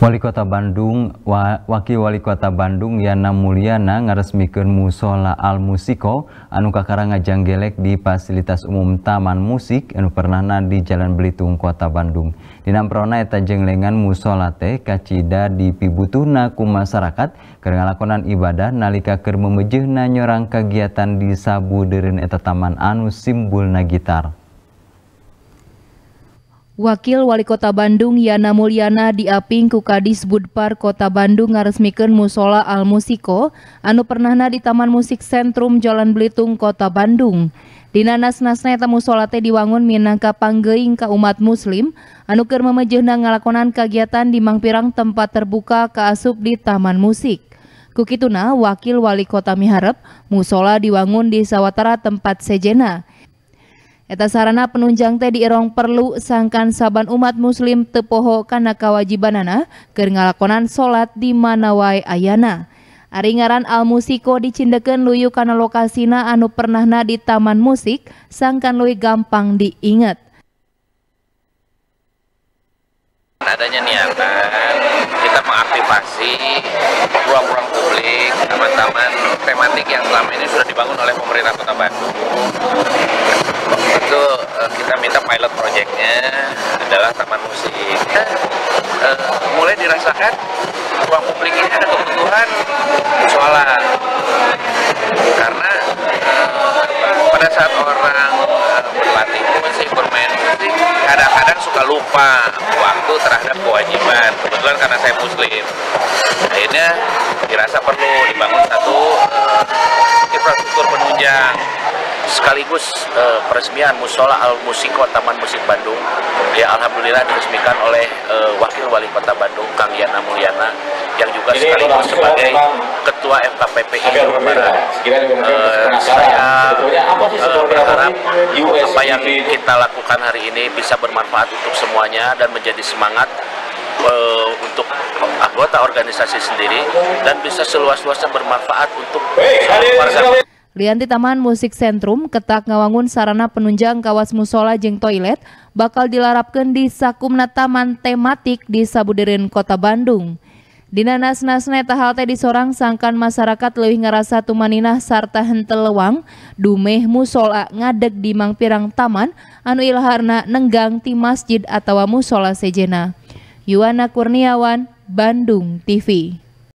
Wali Kota Bandung, Wakil Wali Kota Bandung Yana Mulyana ngaresmikeun musola Al Musiko anu kakarang ngajanggelek di fasilitas umum Taman Musik anu pernahna di Jalan Belitung Kota Bandung. Dina amprona eta jenglengan musola teh kacida dipibutuhna ku masyarakat keur ngalakonan ibadah nalika keur memejehna nyorang kagiatan di sabudeureun eta taman anu simbulna gitar. Wakil Wali Kota Bandung Yana Mulyana diaping ku Kadis Budpar Kota Bandung ngaresmikeun musola Al Musiko anu pernahna di Taman Musik Sentrum Jalan Belitung Kota Bandung. Dina nas-nasna eta musola teh diwangun minangka panggeuing ka umat muslim anu keur mamejehna ngalakonan kagiatan di mangpirang tempat terbuka kaasup di Taman Musik. Ku kituna Wakil Wali Kota miharep musola diwangun di sawatara tempat sejena. Eta sarana penunjang teh diirong perlu sangkan saban umat muslim teu poho kana kawajibanana keur ngalakonan salat di mana wae ayana. Ari ngaran Al Musiko dicindekeun luyu kana lokasina anu pernahna di Taman Musik sangkan leuwih gampang diinget. Adanya niatan kita mengaktifasi ruang-ruang publik, taman-taman tematik yang selama ini sudah dibangun oleh pemerintah Kota Bandung. Itu kita minta pilot projectnya adalah Taman Musik. Mulai dirasakan ruang publik ini ada kebutuhan sholat, karena pada saat orang berlatih musik, bermain musik, kadang-kadang suka lupa waktu terhadap kewajiban. Kebetulan karena saya muslim, akhirnya dirasa perlu dibangun satu infrastruktur penunjang sekaligus peresmian musola Al Musiko Taman Musik Bandung. Ya, alhamdulillah diresmikan oleh Wakil Wali Kota Bandung Kang Yana Mulyana yang juga sekaligus sebagai Ketua FKPPI Jawa Barat. Saya berharap apa yang kita lakukan hari ini bisa bermanfaat untuk semuanya dan menjadi semangat untuk anggota organisasi sendiri dan bisa seluas-luasnya bermanfaat untuk seluruh warga. Lian di Taman Musik Sentrum ketak ngawangun sarana penunjang kawas musola jeung toilet bakal dilarapkeun di sakumna taman tematik di sabudeureun Kota Bandung. Dina nas-nasna eta hal teh disorang sangkan masyarakat leuwih ngarasa tumaninah sarta henteu leuwang dumeh musola ngadeg di mangpirang taman anu ilharna nenggang ti masjid atawa musola sejena. Yuwana Kurniawan, Bandung TV.